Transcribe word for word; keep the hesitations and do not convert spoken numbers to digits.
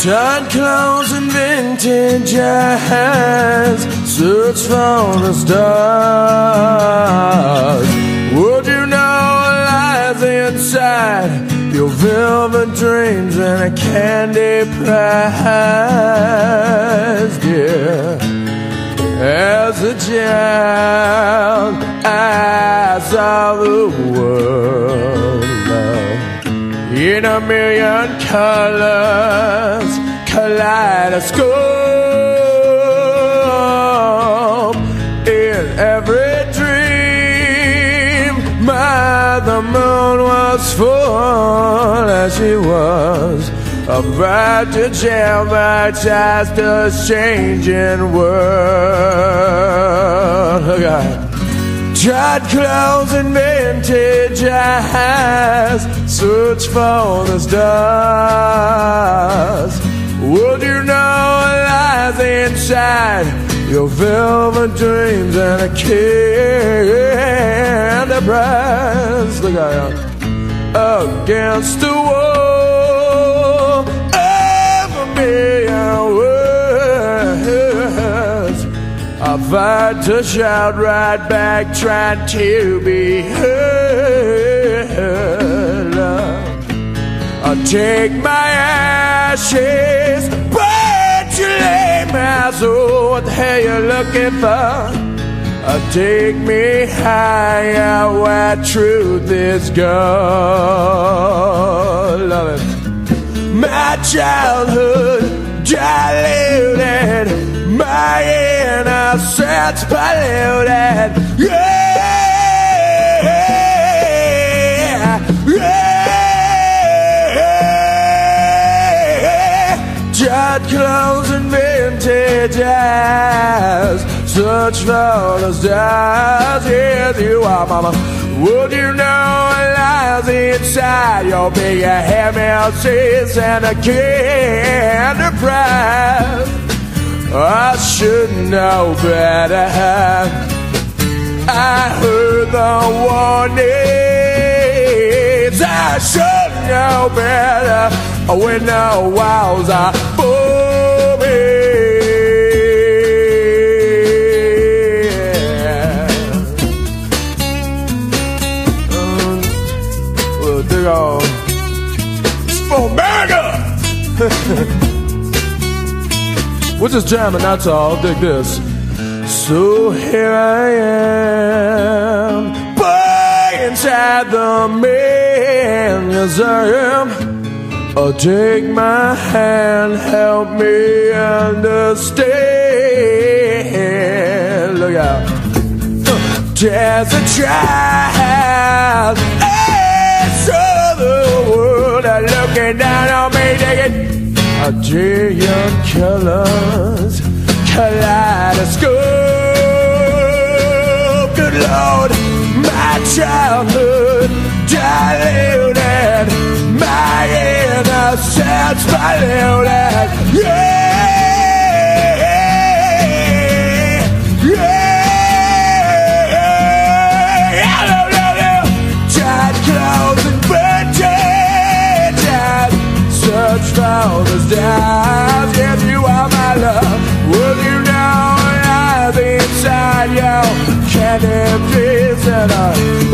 Tight clothes and vintage eyes, search for the stars. Would you know what lies inside your velvet dreams and a candy prize, dear? As a child, I saw the world, love, in a million colors, kaleidoscope. In every dream, my the moon was full as she was, about to jeopardize the changing world. Look out. Tight clothes and vintage eyes, search for the stars. Would you know what lies inside your velvet dreams and a candy prize? Look out. Against the wall of a million words, I fight to shout right back, trying to be heard. I take my ashes, but you lay my soul. What the hell you looking for? Uh, take me higher where truth is gone. Love it. My childhood diluted, my innocence polluted. Yeah, yeah. Tight clothes and vintage eyes, search for the stars. Yes, you are, mama. Would you know what lies inside your big M L Cs and a candy prize? I should know better. I heard the warnings. I should know better when the walls are booming. It's for America! We're just jamming, that's all. Dig this. So here I am, boy, inside the museum. Oh, take my hand, help me understand. Look out. There's a child, looking down on me, dig it. A trillion colors, kaleidoscope. Good Lord, my childhood diluted, my innocence polluted. Yeah, yeah, tight clothes and search for the stars. Yes, you are my love. Will you know lies inside your candy prisoner?